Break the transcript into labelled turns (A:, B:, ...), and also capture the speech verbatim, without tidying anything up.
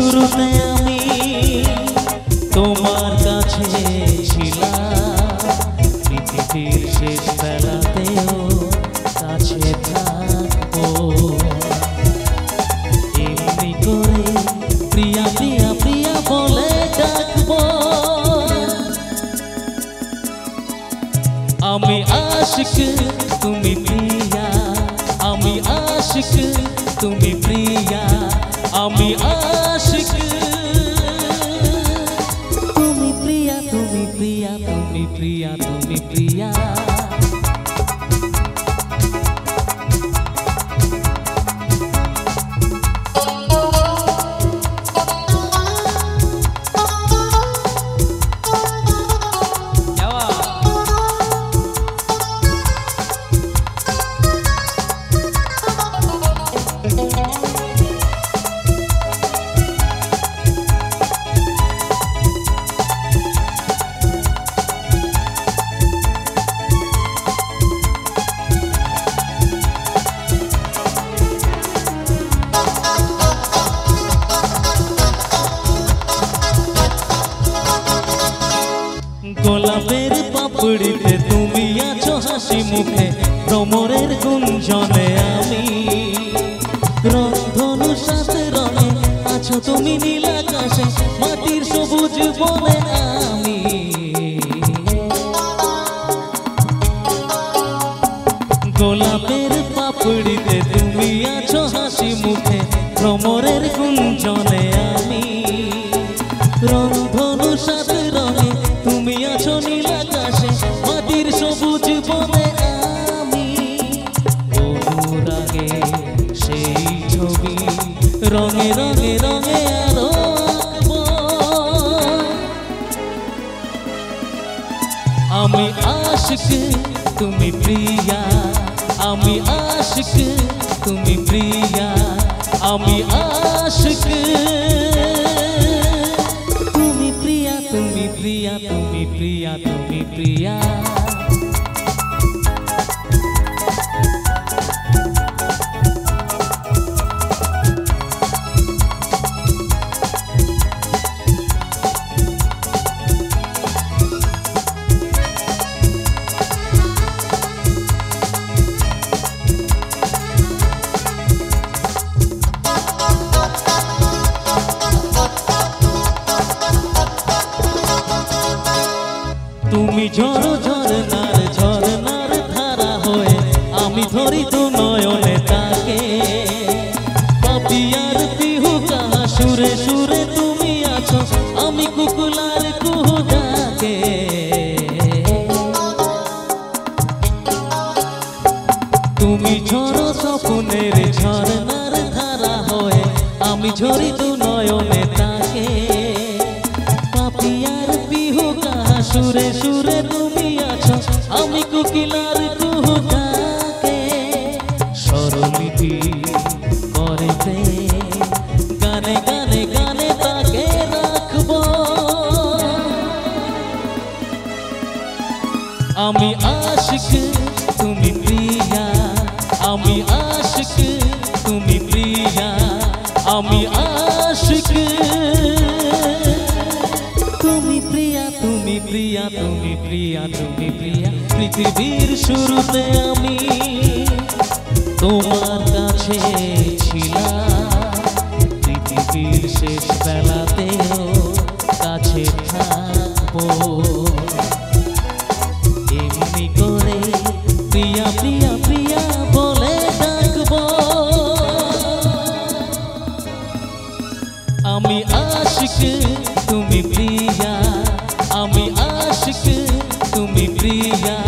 A: শুরুতে আমি তোমার কাছে ছিলাম, পৃথিবীর শেষ বেলাতেও কাছে থাকবো। এমনি করে প্রিয়া প্রিয়া প্রিয়া বলে ডাকবো। আমি আশিক তুমি প্রিয়া, আমি আশিক তুমি প্রিয়া, আমি আশিক তুমি প্রিয়া, তুমি প্রিয়া, তুমি প্রিয়া, তুমি প্রিয়া। গোলাপের পাপড়িতে তুমি আছো হাসি মুখে, ভ্রমরের গুঞ্জনে আমি রংধনু সাথে রঙে আছো তুমি নীল আকাশে, মাটির সবুজ বনে আমি। গোলাপের পাপড়িতে তুমি আছো হাসি মুখে, ভ্রমরের গুঞ্জনে আমি রংধনু সাথে রঙে তুমি আছো নীল আকাশে, মাটির সবুজ বনে আমি। অনুরাগে সেই ছবি রঙে রঙে রঙে আরো আঁকবো। আমি আশিক তুমি প্রিয়া, আমি আশিক তুমি প্রিয়া, আমি আশিক তুমি প্রিয়া, তুমি প্রিয়া, তুমি প্রিয়া, তুমি প্রিয়া। তুমি ঝড় ঝরনার ঝরনার ধারা হয়ে, আমি ধরি তো নয়নে তাকে, পাপিয়ার পিহু কাহা সুরে সুরে তুমি আছো, আমি কুকুলার কুহু ডাকে। তুমি ঝড় স্বপ্নের ঝরনার ধারা হয়ে, আমি ঝরি তো নয়নে তাকে, পাপিয়ার পিহু কাহা সুরে সুরে তুমি আছো, আমি কুকিলার কুহু ডাকে। স্বরলিপি করেতে গানে গানে গানে তাকে রাখবো। আমি আশিক তুমি প্রিয়া, আমি আশিক তুমি প্রিয়া, আমি আশিক তুমি প্রিয়া, তুমি প্রিয়া, তুমি প্রিয়া, তুমি প্রিয়া। পৃথিবীর শুরুতে আমি তোমার কাছে ছিলাম, পৃথিবীর শেষ বেলাতেও কাছে থাকবো। এমনি করে প্রিয়া প্রিয়া প্রিয়া বলে ডাকবো। আমি আশিক তুমি প্রিয়া, আমি আশিক তুমি প্রিয়া,